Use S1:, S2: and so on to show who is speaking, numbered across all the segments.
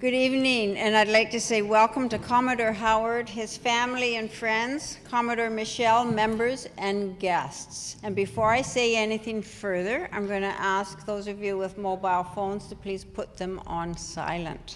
S1: Good evening, and I'd like to say welcome to Commodore Howard, his family and friends, Commodore Michelle, members, and guests. And before I say anything further, I'm going to ask those of you with mobile phones to please put them on silent.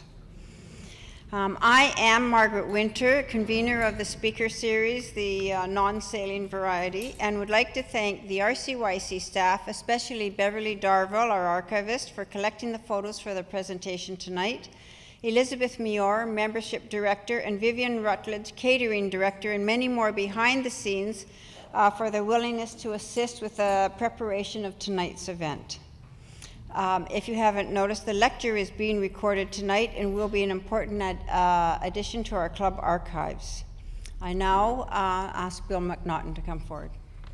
S1: I am Margaret Winter, convener of the speaker series, the non-sailing variety, and would like to thank the RCYC staff, especially Beverly Darville, our archivist, for collecting the photos for the presentation tonight, Elizabeth Mior, membership director, and Vivian Rutledge, catering director, and many more behind the scenes for their willingness to assist with the preparation of tonight's event. If you haven't noticed, the lecture is being recorded tonight and will be an important addition to our club archives. I now ask Bill McNaughton to come forward.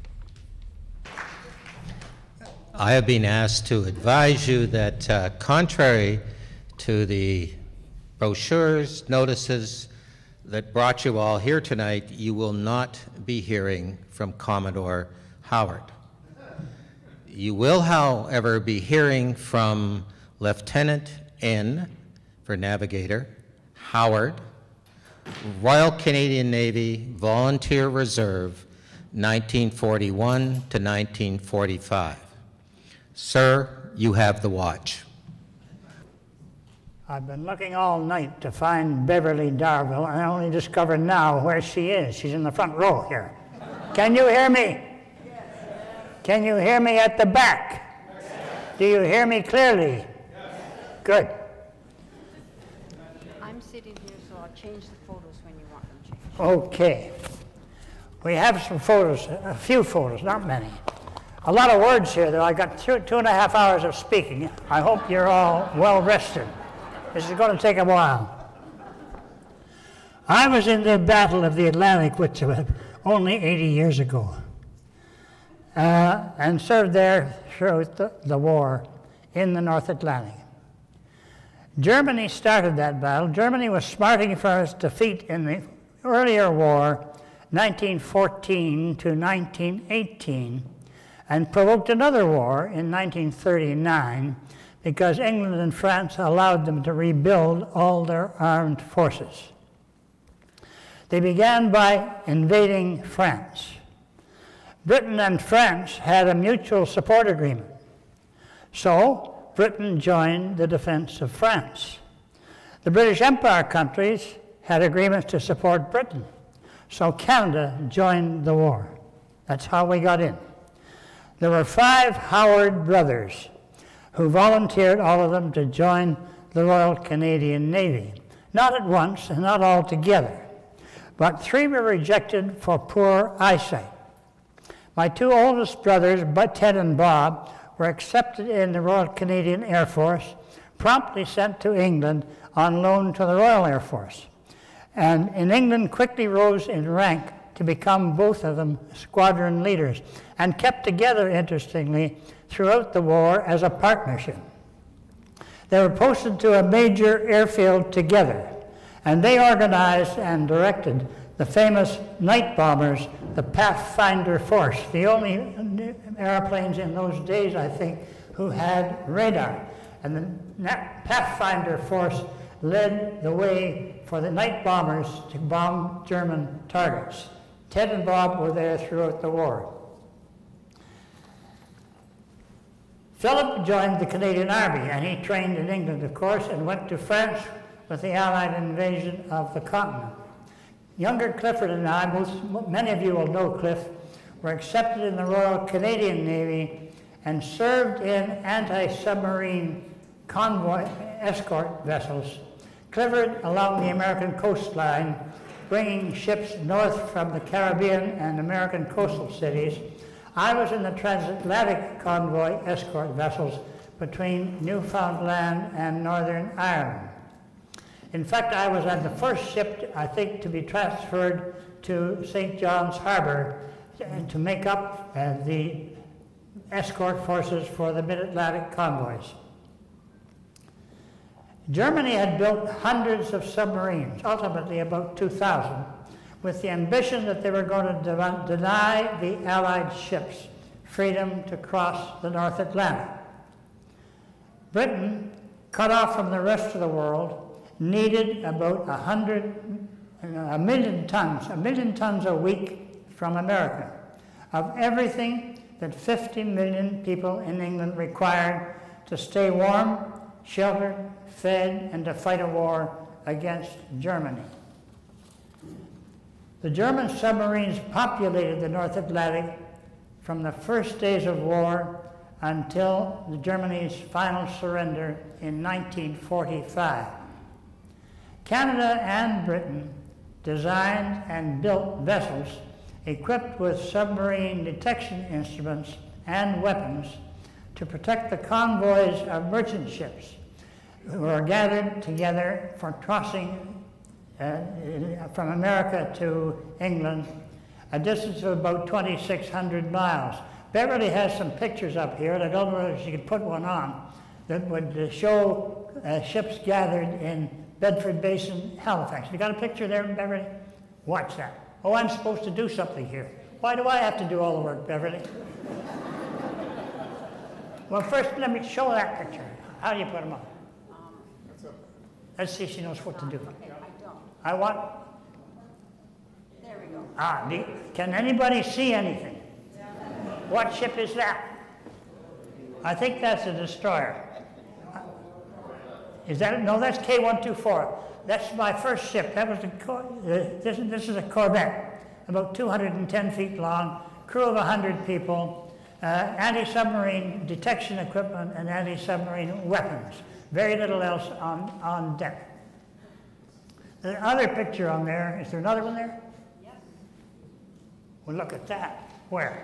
S2: I have been asked to advise you that contrary to the brochures, notices that brought you all here tonight, you will not be hearing from Commodore Howard. You will, however, be hearing from Lieutenant N, for Navigator, Howard, Royal Canadian Navy Volunteer Reserve, 1941 to 1945. Sir, you have the watch.
S3: I've been looking all night to find Beverly Darville, and I only discovered now where she is. She's in the front row here. Can you hear me? Can you hear me at the back? Yes. Do you hear me clearly? Yes. Good.
S1: I'm sitting here, so I'll change the photos when you want them changed.
S3: Okay. We have some photos, a few photos, not many. A lot of words here, though. I got two and a half hours of speaking. I hope you're all well rested. This is going to take a while. I was in the Battle of the Atlantic, which was only 80 years ago. And served there throughout the war in the North Atlantic. Germany started that battle. Germany was smarting for its defeat in the earlier war, 1914 to 1918, and provoked another war in 1939 because England and France allowed them to rebuild all their armed forces. They began by invading France. Britain and France had a mutual support agreement. So Britain joined the defense of France. The British Empire countries had agreements to support Britain. So Canada joined the war. That's how we got in. There were 5 Howard brothers who volunteered, all of them, to join the Royal Canadian Navy. Not at once and not all together, but 3 were rejected for poor eyesight. My 2 oldest brothers, Ted and Bob, were accepted in the Royal Canadian Air Force, promptly sent to England on loan to the Royal Air Force. And in England quickly rose in rank to become, both of them, squadron leaders, and kept together, interestingly, throughout the war as a partnership. They were posted to a major airfield together, and they organized and directed the famous night bombers, the Pathfinder Force, the only airplanes in those days, I think, who had radar. And the Pathfinder Force led the way for the night bombers to bomb German targets. Ted and Bob were there throughout the war. Philip joined the Canadian Army, and he trained in England, of course, and went to France with the Allied invasion of the continent. Younger Clifford and I, many of you will know Cliff, were accepted in the Royal Canadian Navy and served in anti-submarine convoy escort vessels. Clifford along the American coastline, bringing ships north from the Caribbean and American coastal cities. I was in the transatlantic convoy escort vessels between Newfoundland and Northern Ireland. In fact, I was on the first ship, I think, to be transferred to St. John's Harbor to make up the escort forces for the mid-Atlantic convoys. Germany had built hundreds of submarines, ultimately about 2,000, with the ambition that they were going to deny the Allied ships freedom to cross the North Atlantic. Britain, cut off from the rest of the world, needed about 1,000,000 tons a week from America, of everything that 50 million people in England required to stay warm, sheltered, fed, and to fight a war against Germany. The German submarines populated the North Atlantic from the first days of war until Germany's final surrender in 1945. Canada and Britain designed and built vessels equipped with submarine detection instruments and weapons to protect the convoys of merchant ships who were gathered together for crossing from America to England, a distance of about 2,600 miles. Beverly has some pictures up here, and I don't know if she could put one on, that would show ships gathered in Bedford Basin, Halifax. You got a picture there, Beverly? Watch that. Oh, I'm supposed to do something here. Why do I have to do all the work, Beverly? Well, first, let me show that picture. How do you put them on? Let's see if she knows what to do.
S1: Okay, I don't.
S3: I want...
S1: There we go.
S3: Can anybody see anything? What ship is that? I think that's a destroyer. Is that? No, that's K-124. That's my first ship. That was this is a Corvette, about 210 feet long, crew of 100 people, anti-submarine detection equipment and anti-submarine weapons. Very little else on deck. The other picture on there, is there another one there?
S1: Yes.
S3: Well, look at that. Where?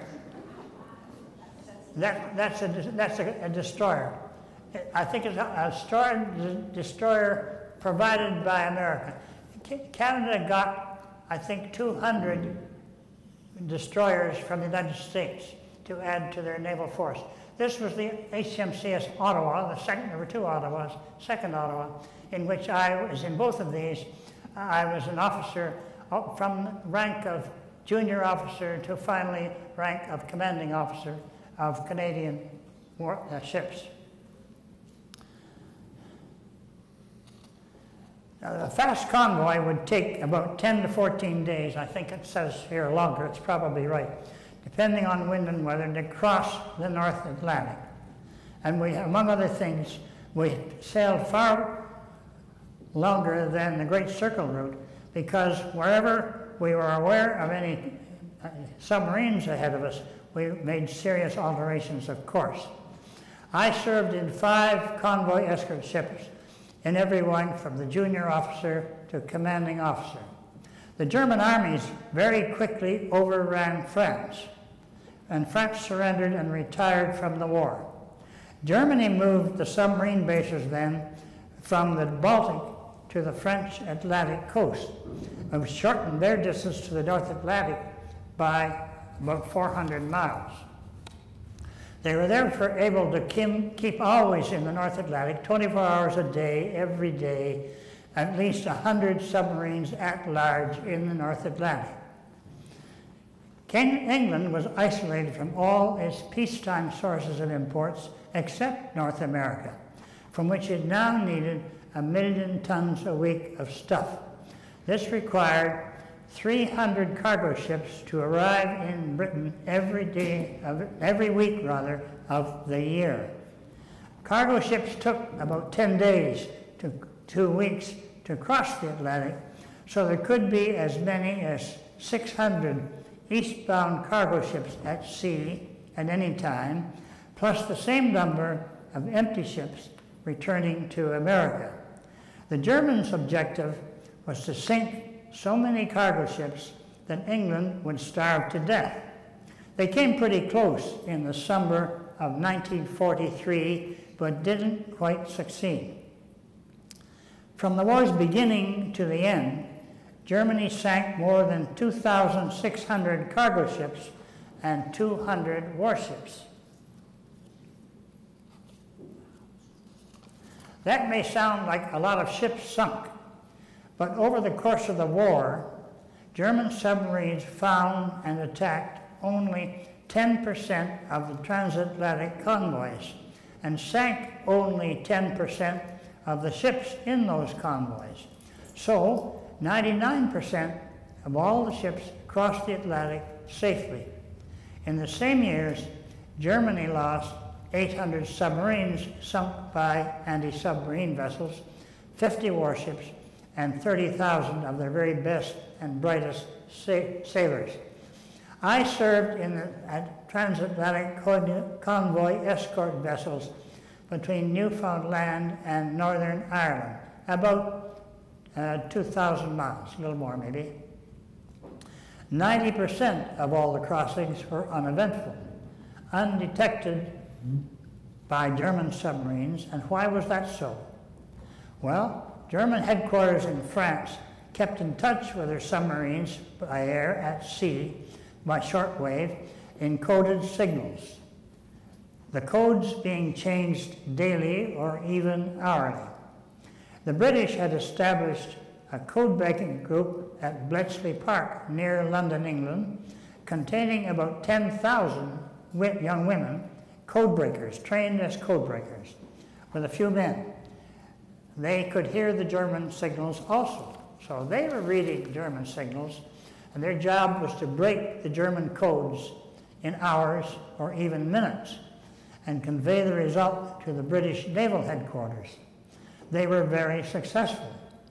S3: That's a destroyer. I think it's a destroyer provided by America. Canada got, I think, 200 destroyers from the United States to add to their naval force. This was the HMCS Ottawa, there were two Ottawas, second Ottawa, in which I was in both of these. I was an officer from rank of junior officer to finally rank of commanding officer of Canadian ships. Now, a fast convoy would take about 10 to 14 days. I think it says here longer, it's probably right, depending on wind and weather, to cross the North Atlantic. And we, among other things, we sailed far longer than the Great Circle route because wherever we were aware of any submarines ahead of us, we made serious alterations of course. I served in 5 convoy escort ships, in every one from the junior officer to commanding officer. The German armies very quickly overran France, and France surrendered and retired from the war. Germany moved the submarine bases then from the Baltic to the French Atlantic coast, and shortened their distance to the North Atlantic by about 400 miles. They were therefore able to keep always in the North Atlantic, 24 hours a day, every day, at least 100 submarines at large in the North Atlantic. England was isolated from all its peacetime sources of imports except North America, from which it now needed 1,000,000 tons a week of stuff. This required 300 cargo ships to arrive in Britain every week of the year. Cargo ships took about 10 days to 2 weeks to cross the Atlantic, so there could be as many as 600 eastbound cargo ships at sea at any time, plus the same number of empty ships returning to America. The Germans' objective was to sink so many cargo ships that England would starve to death. They came pretty close in the summer of 1943, but didn't quite succeed. From the war's beginning to the end, Germany sank more than 2,600 cargo ships and 200 warships. That may sound like a lot of ships sunk, but over the course of the war, German submarines found and attacked only 10% of the transatlantic convoys and sank only 10% of the ships in those convoys. So 99% of all the ships crossed the Atlantic safely. In the same years, Germany lost 800 submarines sunk by anti-submarine vessels, 50 warships, and 30,000 of their very best and brightest sailors. I served in the transatlantic convoy escort vessels between Newfoundland and Northern Ireland, about 2,000 miles, a little more maybe. 90% of all the crossings were uneventful, undetected by German submarines. And why was that so? Well, German headquarters in France kept in touch with their submarines by air, at sea, by shortwave, in coded signals, the codes being changed daily or even hourly. The British had established a code-breaking group at Bletchley Park near London, England, containing about 10,000 young women, code breakers, trained as code breakers, with a few men. They could hear the German signals also. So they were reading German signals, and their job was to break the German codes in hours or even minutes and convey the result to the British naval headquarters. They were very successful.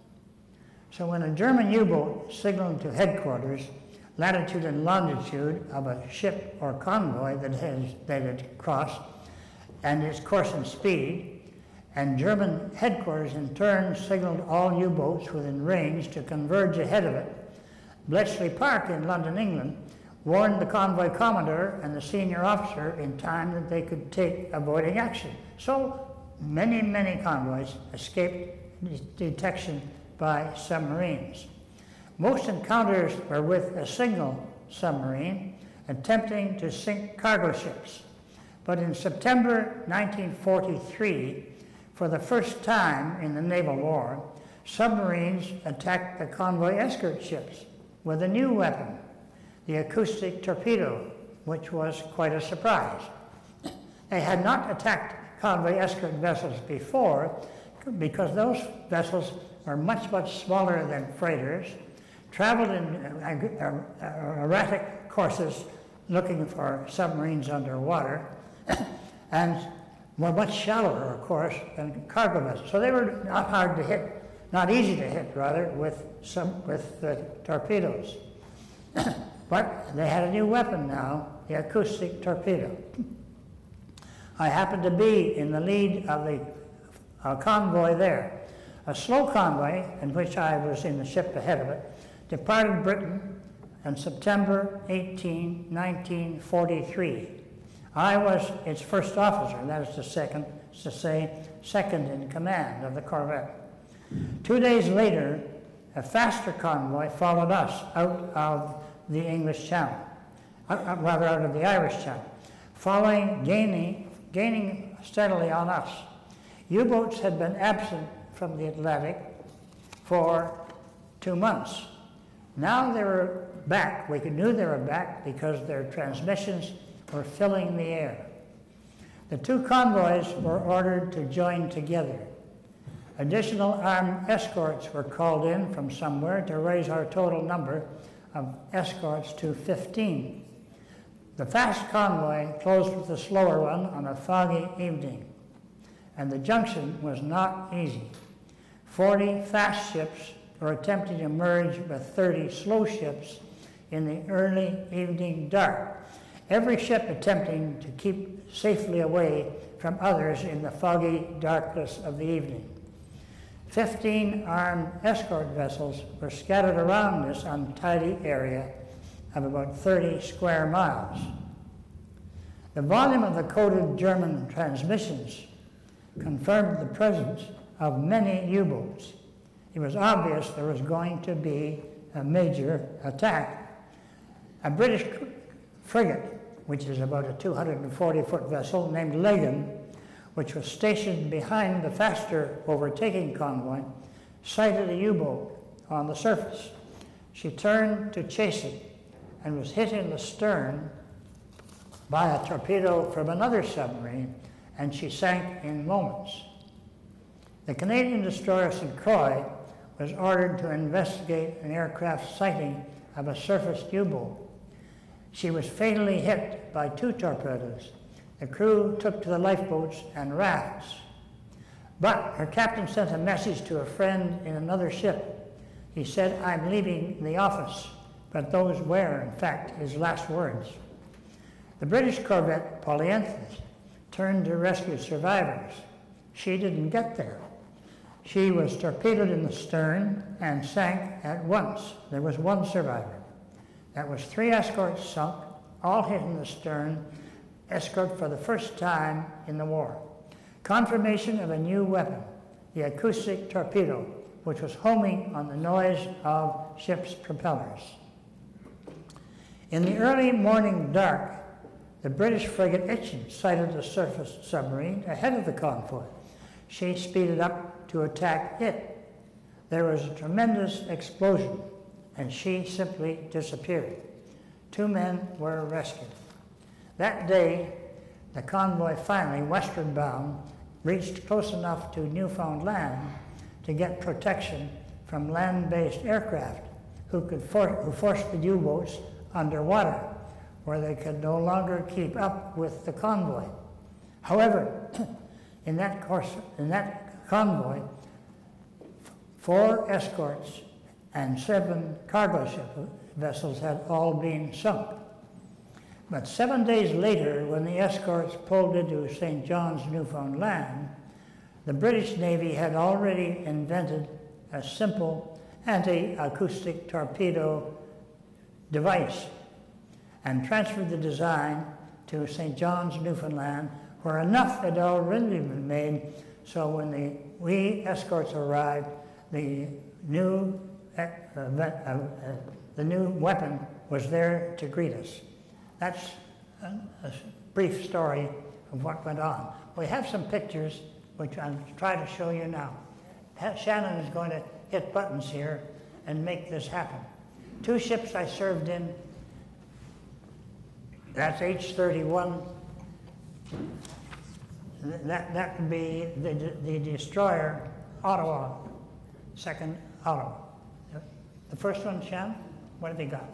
S3: So when a German U-boat signaled to headquarters latitude and longitude of a ship or convoy that had crossed and its course and speed, and German headquarters in turn signaled all U-boats within range to converge ahead of it, Bletchley Park in London, England, warned the convoy commodore and the senior officer in time that they could take avoiding action. So many, many convoys escaped detection by submarines. Most encounters were with a single submarine attempting to sink cargo ships. But in September 1943, for the first time in the naval war, submarines attacked the convoy escort ships with a new weapon, the acoustic torpedo, which was quite a surprise. They had not attacked convoy escort vessels before because those vessels were much, much smaller than freighters, traveled in erratic courses looking for submarines underwater, and were much shallower, of course, than cargo vessels. So they were not hard to hit, not easy to hit, rather, with the torpedoes. But they had a new weapon now, the acoustic torpedo. I happened to be in the lead of the convoy there. A slow convoy, in which I was in the ship ahead of it, departed Britain on September 18, 1943. I was its first officer, that is to say, second in command of the corvette. 2 days later, a faster convoy followed us out of the English Channel, rather out of the Irish Channel, gaining steadily on us. U-boats had been absent from the Atlantic for 2 months. Now they were back. We knew they were back because their transmissions were filling the air. The two convoys were ordered to join together. Additional armed escorts were called in from somewhere to raise our total number of escorts to 15. The fast convoy closed with the slower one on a foggy evening, and the junction was not easy. 40 fast ships were attempting to merge with 30 slow ships in the early evening dark, every ship attempting to keep safely away from others in the foggy darkness of the evening. 15 armed escort vessels were scattered around this untidy area of about 30 square miles. The volume of the coded German transmissions confirmed the presence of many U-boats. It was obvious there was going to be a major attack. A British frigate, which is about a 240-foot vessel, named Lagan, which was stationed behind the faster overtaking convoy, sighted a U-boat on the surface. She turned to chase it and was hit in the stern by a torpedo from another submarine, and she sank in moments. The Canadian destroyer St. Croix was ordered to investigate an aircraft sighting of a surfaced U-boat. She was fatally hit by 2 torpedoes. The crew took to the lifeboats and rafts. But her captain sent a message to a friend in another ship. He said, "I'm leaving the office," but those were, in fact, his last words. The British corvette Polyanthus turned to rescue survivors. She didn't get there. She was torpedoed in the stern and sank at once. There was 1 survivor. That was 3 escorts sunk, all hit in the stern, escort for the first time in the war. Confirmation of a new weapon, the acoustic torpedo, which was homing on the noise of ships' propellers. In the early morning dark, the British frigate Itchen sighted a surface submarine ahead of the convoy. She speeded up to attack it. There was a tremendous explosion, and she simply disappeared. 2 men were rescued. That day, the convoy finally, westward bound, reached close enough to Newfoundland to get protection from land-based aircraft who forced the U-boats underwater, where they could no longer keep up with the convoy. However, in that convoy, 4 escorts and 7 cargo vessels had all been sunk. But 7 days later, when the escorts pulled into St. John's, Newfoundland, the British Navy had already invented a simple anti-acoustic torpedo device and transferred the design to St. John's, Newfoundland, where enough had already been made so when the escorts arrived, the new weapon was there to greet us. That's a brief story of what went on. We have some pictures, which I'll try to show you now. Shannon is going to hit buttons here and make this happen. 2 ships I served in, that's H-31. That would be the destroyer Ottawa, 2nd Ottawa. The first one, Shannon, what have they got?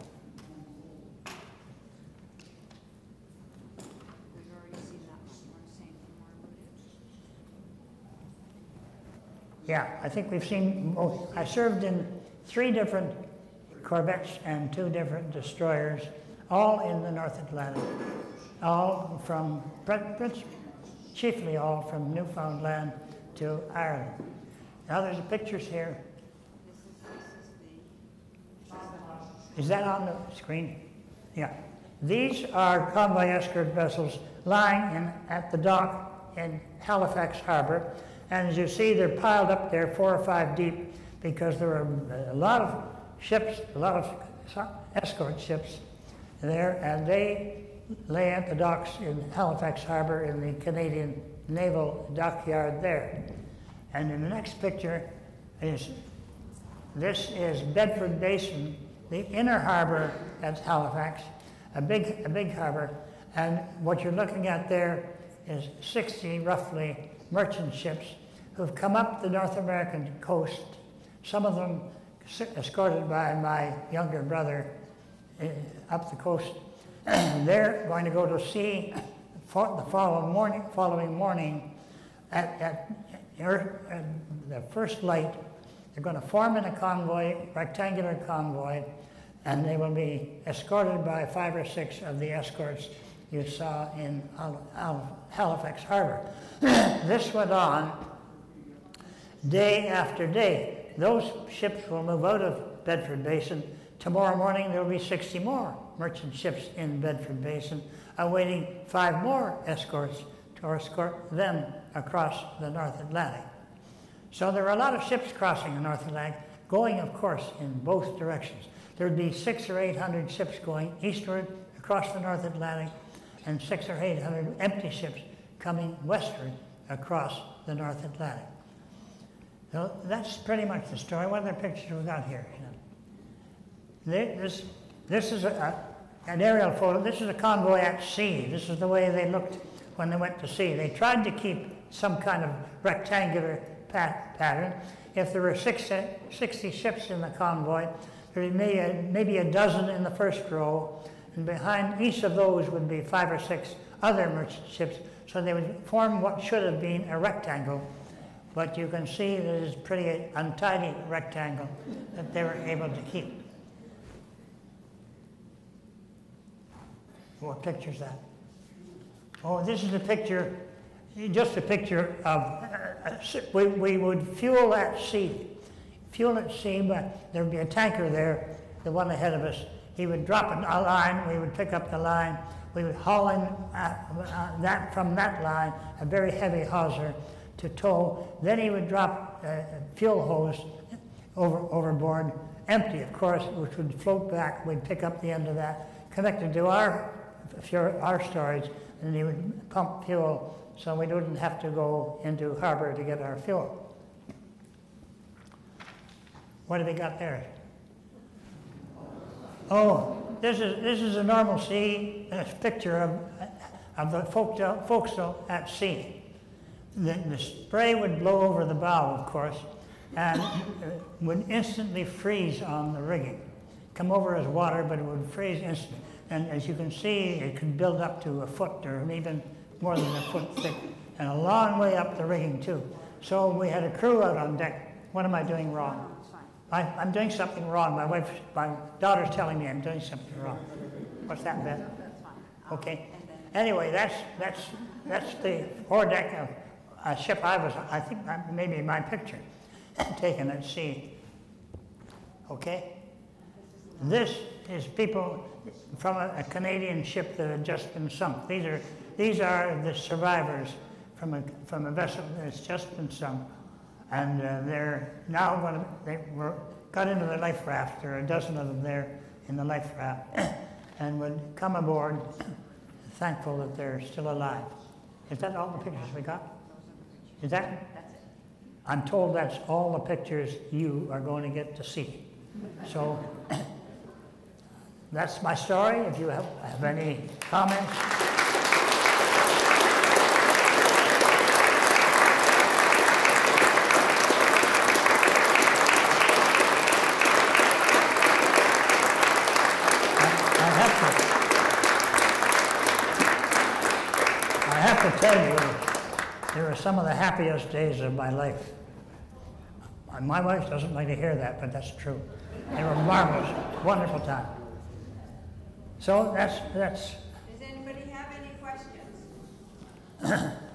S3: Yeah, I think we've seen both. I served in 3 different corvettes and 2 different destroyers, all in the North Atlantic, all from, chiefly all from Newfoundland to Ireland. Now there's pictures here. Is that on the screen? Yeah. These are convoy escort vessels lying at the dock in Halifax Harbor. And as you see, they're piled up there 4 or 5 deep because there are a lot of ships, a lot of escort ships there, and they lay at the docks in Halifax Harbor in the Canadian Naval Dockyard there. And in the next picture this is Bedford Basin, the inner harbor at Halifax, a big harbor, and what you're looking at there is 60 roughly merchant ships who've come up the North American coast, some of them escorted by my younger brother up the coast. They're going to go to sea the following morning at the first light. They're going to form in a convoy, rectangular convoy, and they will be escorted by 5 or 6 of the escorts you saw in Halifax Harbor. This went on day after day. Those ships will move out of Bedford Basin. Tomorrow morning there will be 60 more merchant ships in Bedford Basin, awaiting 5 more escorts to escort them across the North Atlantic. So there are a lot of ships crossing the North Atlantic, going, of course, in both directions. There would be 600 or 800 ships going eastward across the North Atlantic, and 600 or 800 empty ships coming westward across the North Atlantic. So that's pretty much the story. What other pictures we got here? This is an aerial photo. This is a convoy at sea. This is the way they looked when they went to sea. They tried to keep some kind of rectangular pattern. If there were 60 ships in the convoy, there would be maybe a dozen in the first row, and behind each of those would be 5 or 6 other merchant ships, so they would form what should have been a rectangle. But you can see that it's a pretty untidy rectangle that they were able to keep. What picture is that? Oh, this is a picture, just a picture of, we would fuel at sea. Fuel at sea, but there would be a tanker there, the one ahead of us. He would drop a line, we would pick up the line, we would haul in from that line a very heavy hawser to tow. Then he would drop a fuel hose overboard, empty of course, which would float back. We'd pick up the end of that, connected to our storage, and he would pump fuel so we wouldn't have to go into harbor to get our fuel. What have we got there? Oh, this is a normal sea picture of the forecastle at sea. The spray would blow over the bow, of course, and would instantly freeze on the rigging. Come over as water, but it would freeze instantly. And as you can see, it could build up to a foot or even more than a foot thick, and a long way up the rigging too. So we had a crew out on deck. What am I doing wrong? I'm doing something wrong. My daughter's telling me I'm doing something wrong. What's that, Beth? Okay. Anyway, that's the foredeck of a ship I think maybe my picture, taken at sea. Okay? This is people from a Canadian ship that had just been sunk. These are the survivors from a vessel that's just been sunk. And they're now got into the life raft. There are a dozen of them there in the life raft, and would come aboard, thankful that they're still alive. Is that all the pictures we got? Is that? That's it. I'm told that's all the pictures you are going to get to see. So that's my story. If you have any comments. I have to tell you, they were some of the happiest days of my life. My wife doesn't like to hear that, but that's true. They were marvelous, wonderful time. So that's.
S1: Does anybody have any questions?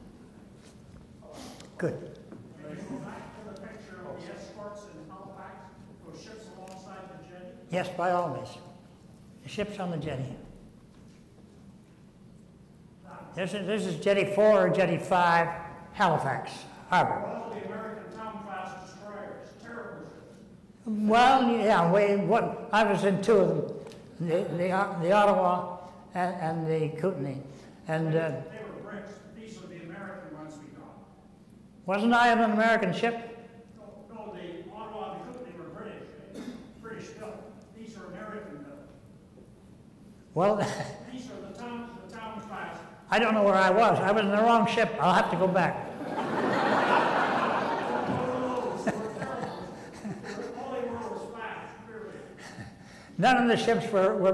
S3: Good.
S4: Can you go back to the picture of the escorts in Halifax, those ships alongside the jetty?
S3: Yes, by all means. The ship's on the jetty. This is Jetty 4 or Jetty 5, Halifax Harbor.
S4: All the American town-class destroyers, terrible ships.
S3: Well, yeah, I was in 2 of them, the Ottawa and the Kootenai. And
S4: They were bricks. These are the American ones we got.
S3: wasn't I on an American ship?
S4: No, the Ottawa and the Kootenai were British built. These are American built.
S3: Well,
S4: These are the town class.
S3: I don't know where I was. I was in the wrong ship. I'll have to go back.
S4: All they were was fast, clearly.
S3: None of the ships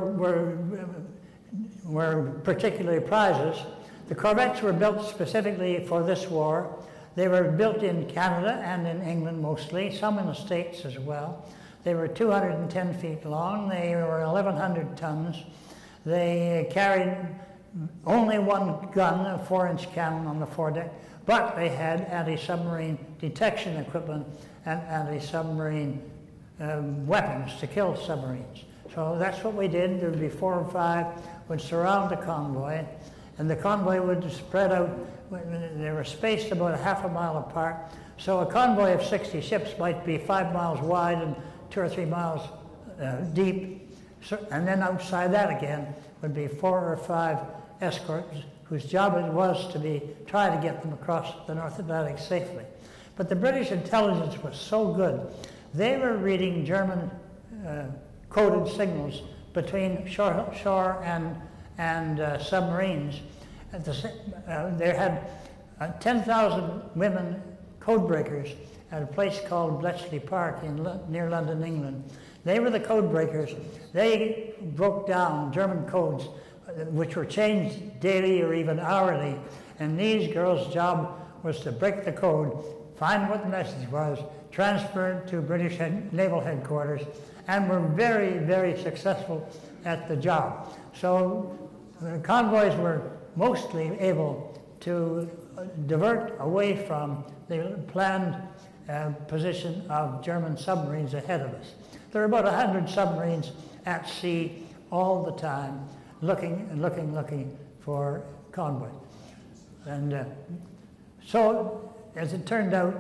S3: were particularly prizes. The corvettes were built specifically for this war. They were built in Canada and in England mostly, some in the States as well. They were 210 feet long. They were 1,100 tons. They carried only one gun, a 4-inch cannon on the foredeck, but they had anti-submarine detection equipment and anti-submarine weapons to kill submarines. So that's what we did. There would be 4 or 5 would surround the convoy, and the convoy would spread out. They were spaced about a half a mile apart. So a convoy of 60 ships might be 5 miles wide and 2 or 3 miles deep. So, and then outside that again would be 4 or 5 escorts whose job it was to try to get them across the North Atlantic safely. But the British intelligence was so good, they were reading German coded signals between shore and submarines. They had 10,000 women code breakers at a place called Bletchley Park near London, England. They were the code breakers. They broke down German codes which were changed daily or even hourly. And these girls' job was to break the code, find what the message was, transfer it to British Naval Headquarters, and were very, very successful at the job. So the convoys were mostly able to divert away from the planned position of German submarines ahead of us. There were about 100 submarines at sea all the time, looking and looking, looking for convoys. And so, as it turned out,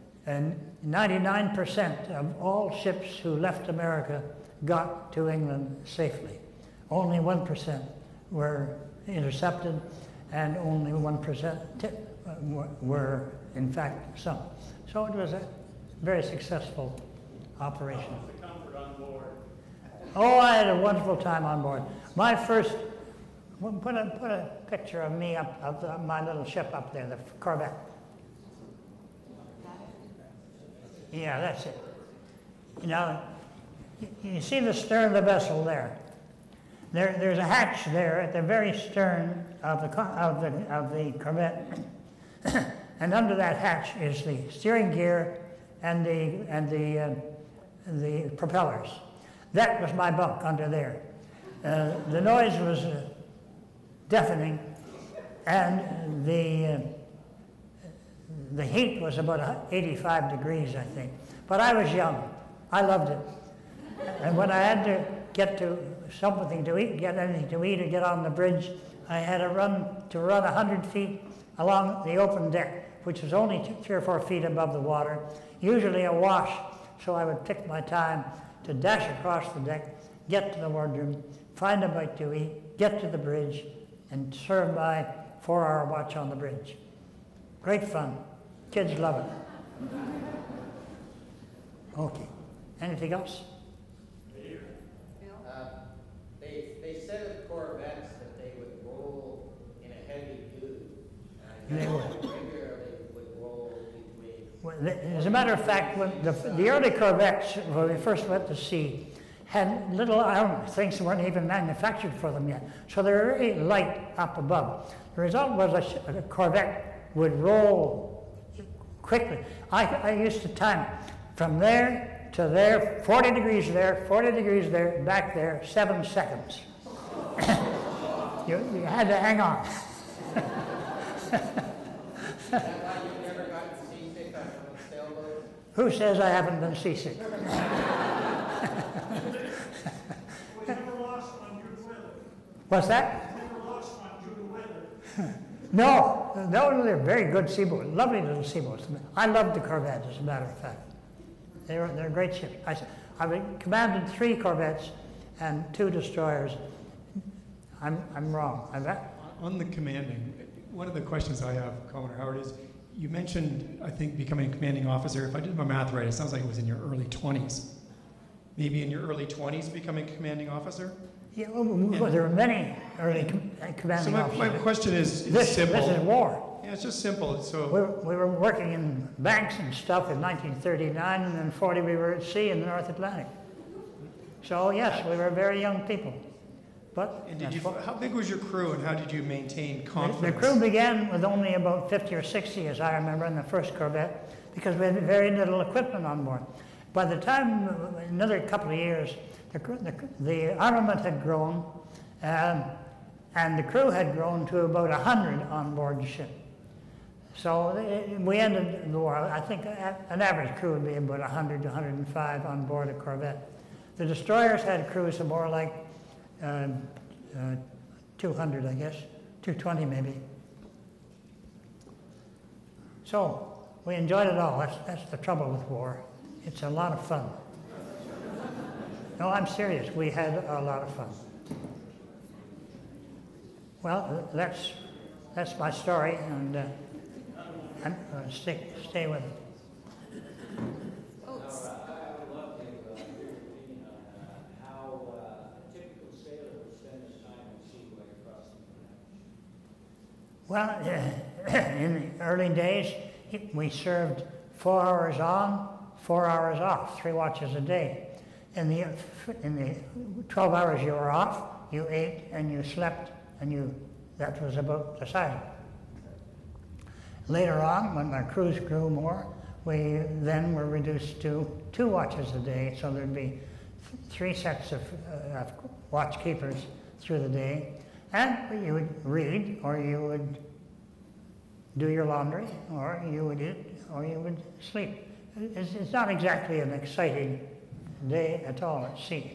S3: 99% of all ships who left America got to England safely. Only 1% were intercepted, and only 1% were in fact sunk. So it was a very successful operation.
S4: How was the comfort on board?
S3: Oh, I had a wonderful time on board. My first, put a picture of me up of my little ship up there, the Corvette. Yeah, that's it. Now, you see the stern of the vessel there. There's a hatch there at the very stern of the Corvette, and under that hatch is the steering gear and the propellers. That was my bunk under there. The noise was deafening, and the heat was about 85 degrees, I think. But I was young. I loved it. And when I had to get to something to eat, get anything to eat or get on the bridge, I had to run 100 feet along the open deck, which was only 3 or 4 feet above the water, usually awash. So I would pick my time to dash across the deck, get to the wardroom, find a bite to eat, get to the bridge, and serve my 4-hour watch on the bridge. Great fun. Kids love it. Okay. Anything else?
S2: They said of Corvettes that they would roll in a heavy dew.
S3: They would.
S2: Regularly would roll between.
S3: Well, as a matter of fact, when the early Corvettes, when we first went to sea, had little iron things that weren't even manufactured for them yet. So they were very light up above. The result was a Corvette would roll quickly. I used to time from there to there, 40 degrees there, 40 degrees there, back there, 7 seconds. you had to hang on.
S2: Is that why you've never gotten seasick on a sailboat?
S3: Who says I haven't been seasick?
S4: We never lost on good weather.
S3: What's that?
S4: Never lost on good weather.
S3: No, they're very good seaboats, lovely little seaboats. I loved the Corvettes, as a matter of fact. They're great ships. I commanded 3 Corvettes and 2 destroyers. I'm wrong.
S5: On the commanding, one of the questions I have, Commodore Howard, is you mentioned, I think, becoming a commanding officer. If I did my math right, it sounds like it was in your early 20s. Maybe in your early 20s becoming a commanding officer?
S3: Yeah, well, there were many early commanding officers.
S5: My question is simple.
S3: This is war.
S5: Yeah, it's just simple. So
S3: We were working in banks and stuff in 1939, and then 40 we were at sea in the North Atlantic. So yes, we were very young people. But
S5: how big was your crew, and how did you maintain confidence?
S3: the crew began with only about 50 or 60, as I remember, in the first Corvette, because we had very little equipment on board. By the time, another couple of years, the armament had grown, and the crew had grown to about 100 on board the ship. So we ended the war. I think an average crew would be about 100 to 105 on board a Corvette. The destroyers had crews of more like 200, I guess, 220 maybe. So we enjoyed it all. That's the trouble with war. It's a lot of fun. No, I'm serious. We had a lot of fun. Well, that's my story, and I'm going to stay with it.
S6: I would love to hear your opinion on how a typical sailor would spend his time at sea going across the Atlantic.
S3: Well, in the early days, we served 4 hours on, 4 hours off, 3 watches a day. In the 12 hours you were off, you ate and you slept, and that was about the size of it. Later on, when our crews grew more, we then were reduced to 2 watches a day, so there'd be 3 sets of watch keepers through the day, and you would read, or you would do your laundry, or you would eat, or you would sleep. It's not exactly an exciting day at all at sea.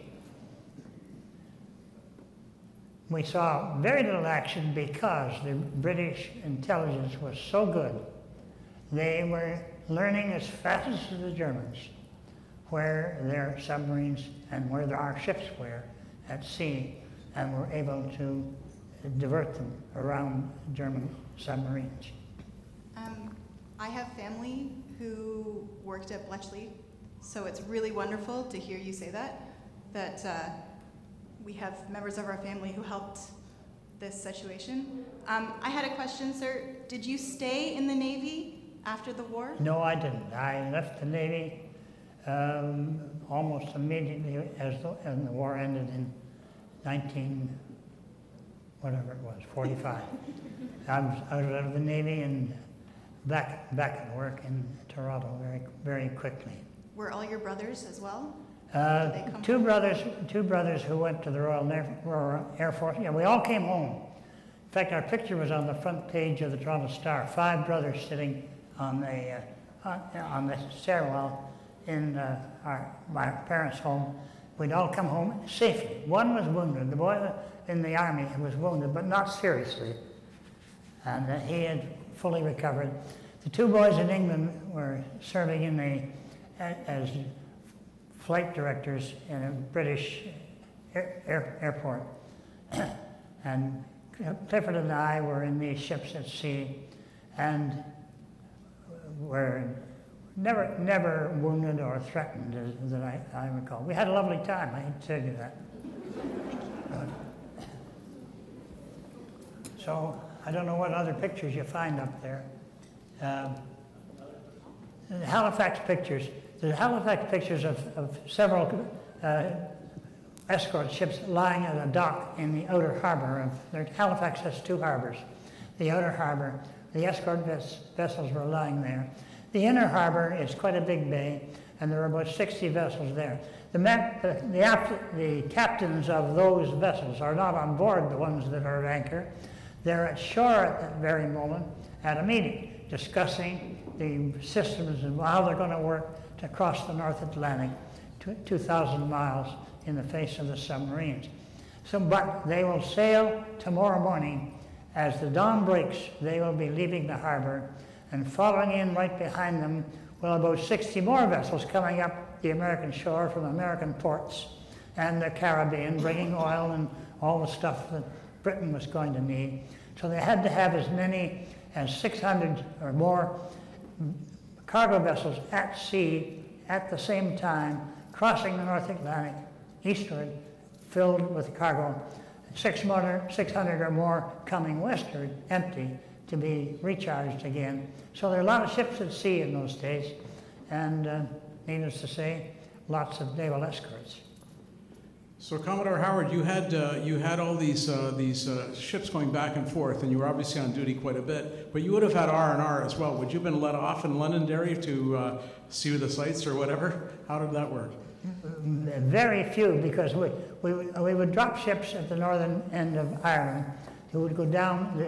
S3: We saw very little action because the British intelligence was so good. They were learning as fast as the Germans where their submarines and where our ships were at sea, and were able to divert them around German submarines.
S7: I have family who worked at Bletchley, so it's really wonderful to hear you say that we have members of our family who helped this situation. I had a question, sir. Did you stay in the Navy after the war?
S3: No, I didn't. I left the Navy almost immediately as the war ended in 45. I was out of the Navy and back at work in Toronto very, very quickly.
S7: Were all your brothers as well?
S3: Two brothers who went to the Royal Air Force. Yeah, we all came home. In fact, our picture was on the front page of the Toronto Star. 5 brothers sitting on the stairwell in my parents' home. We'd all come home safely. One was wounded. The boy in the army was wounded, but not seriously, and he had fully recovered. The 2 boys in England were serving as flight directors in a British airport. And Clifford and I were in these ships at sea, and were never wounded or threatened, that I recall. We had a lovely time, I can tell you that. So I don't know what other pictures you find up there. The Halifax pictures. The Halifax pictures of several escort ships lying at a dock in the outer harbor. Halifax has 2 harbors. The outer harbor, the escort vessels were lying there. The inner harbor is quite a big bay, and there are about 60 vessels there. The captains of those vessels are not on board the ones that are at anchor. They're at shore at that very moment at a meeting, discussing the systems and how they're going to work to cross the North Atlantic, 2,000 miles in the face of the submarines. But they will sail tomorrow morning. As the dawn breaks, they will be leaving the harbor, and following in right behind them will about 60 more vessels coming up the American shore from American ports and the Caribbean, bringing oil and all the stuff that Britain was going to need. So they had to have as many as 600 or more cargo vessels at sea at the same time, crossing the North Atlantic eastward, filled with cargo. 600 or more coming westward, empty, to be recharged again. So there are a lot of ships at sea in those days, and needless to say, lots of naval escorts.
S8: So Commodore Howard, you had all these ships going back and forth, and you were obviously on duty quite a bit. But you would have had R&R as well. Would you have been let off in Londonderry to see the sights or whatever? How did that work?
S3: Very few, because we would drop ships at the northern end of Ireland. Who would go down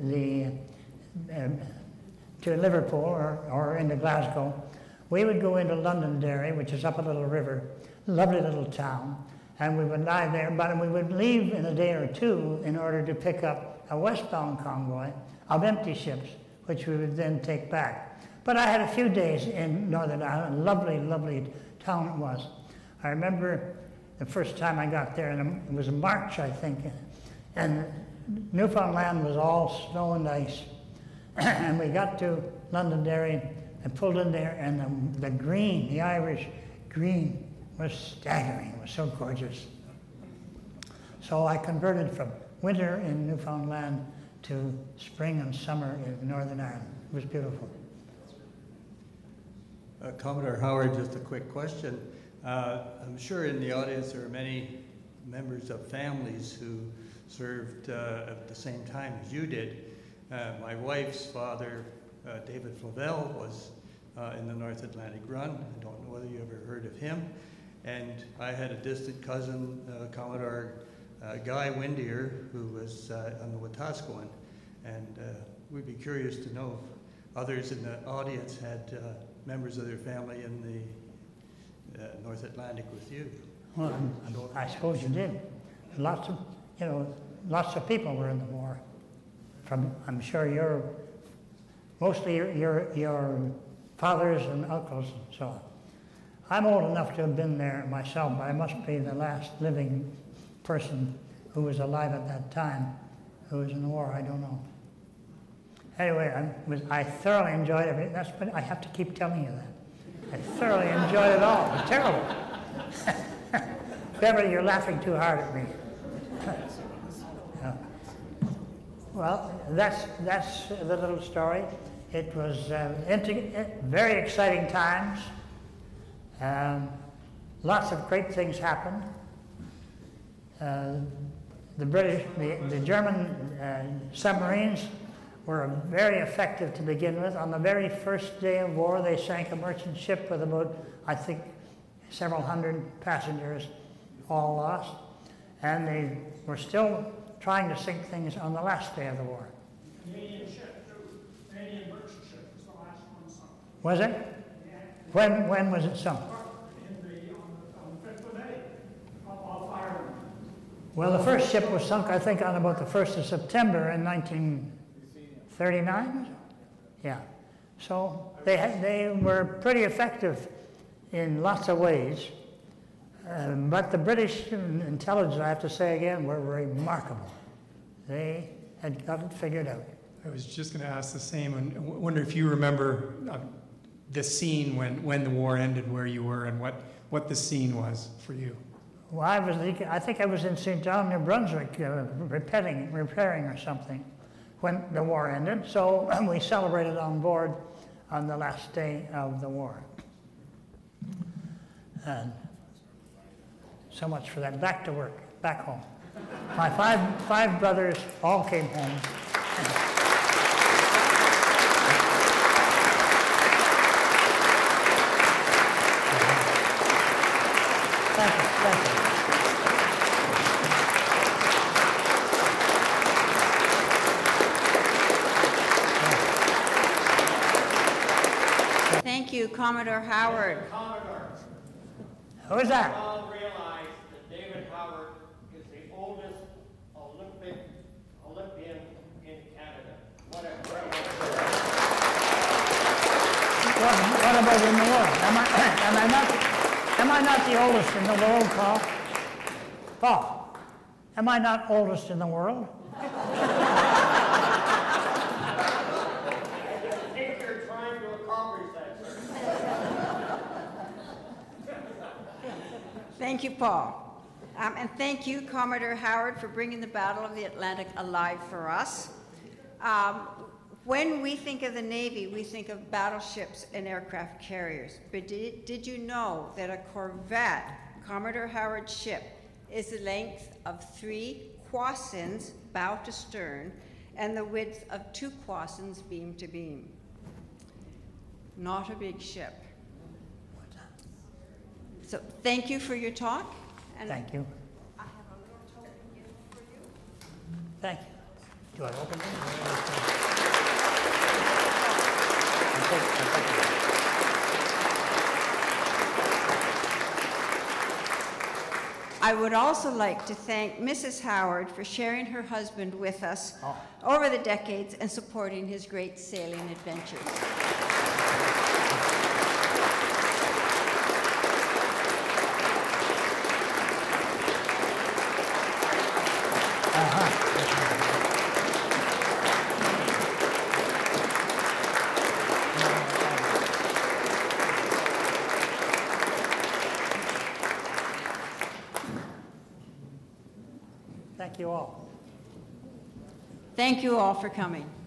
S3: to Liverpool or into Glasgow. We would go into Londonderry, which is up a little river, lovely little town, and we would lie there, but we would leave in a day or 2 in order to pick up a westbound convoy of empty ships, which we would then take back. But I had a few days in Northern Ireland, lovely, lovely town it was. I remember the first time I got there, and it was in March, I think, and Newfoundland was all snow and ice. And we got to Londonderry and pulled in there, and the green, the Irish green, was staggering. It was so gorgeous. So I converted from winter in Newfoundland to spring and summer in Northern Ireland. It was beautiful.
S9: Commodore Howard, just a quick question. I'm sure in the audience there are many members of families who served at the same time as you did. My wife's father, David Flavel, was in the North Atlantic Run. I don't know whether you ever heard of him. And I had a distant cousin, Commodore Guy Windier, who was on the Wetaskiwin. And we'd be curious to know if others in the audience had members of their family in the North Atlantic with you.
S3: Well, I suppose you did. Lots of people were in the war. I'm sure mostly your fathers and uncles and so on. I'm old enough to have been there myself, but I must be the last living person who was alive at that time who was in the war. I don't know. Anyway, I thoroughly enjoyed everything. But I have to keep telling you that. I thoroughly enjoyed it all. It was terrible. Beverly, you're laughing too hard at me. Well, that's the little story. It was very exciting times. Lots of great things happened. The German submarines were very effective to begin with. On the very first day of war, they sank a merchant ship with about, I think, several hundred passengers, all lost. And they were still trying to sink things on the last day of the war.
S4: Canadian ship, too. Canadian merchant ship was the last one sunk.
S3: Was it?
S4: Yeah.
S3: When was it sunk?
S4: On the 5th of May, off Ireland.
S3: Well, the first ship was sunk, I think, on about the 1st of September in 1939. Yeah. So they were pretty effective in lots of ways. But the British intelligence, I have to say again, were remarkable. They had got it figured out.
S5: I was just going to ask the same, and wonder if you remember the scene when the war ended, where you were, and what the scene was for you.
S3: Well, I think I was in St. John, New Brunswick, repairing or something when the war ended. So we celebrated on board on the last day of the war. And so much for that. Back to work, back home. My five brothers all came home. Thank you.
S1: Thank you, Commodore Howard.
S6: Commodore,
S3: Who is that?
S6: all realize that David Howard is the oldest Olympian in Canada. What
S3: about in the world? Am I not the oldest in the world, Paul? Paul, am I not oldest in the world?
S6: I think you're trying to accomplish that, sir.
S1: Thank you, Paul. And thank you, Commodore Howard, for bringing the Battle of the Atlantic alive for us. When we think of the Navy, we think of battleships and aircraft carriers. But did you know that a corvette, Commodore Howard's ship, is the length of 3 quasins bow to stern and the width of 2 quasins beam to beam? Not a big ship. So thank you for your talk. And
S3: Thank you.
S1: I have a little token gift for you.
S3: Thank you. Do I open it?
S1: I would also like to thank Mrs. Howard for sharing her husband with us over the decades and supporting his great sailing adventures.
S3: Thank you all.
S1: Thank you all for coming.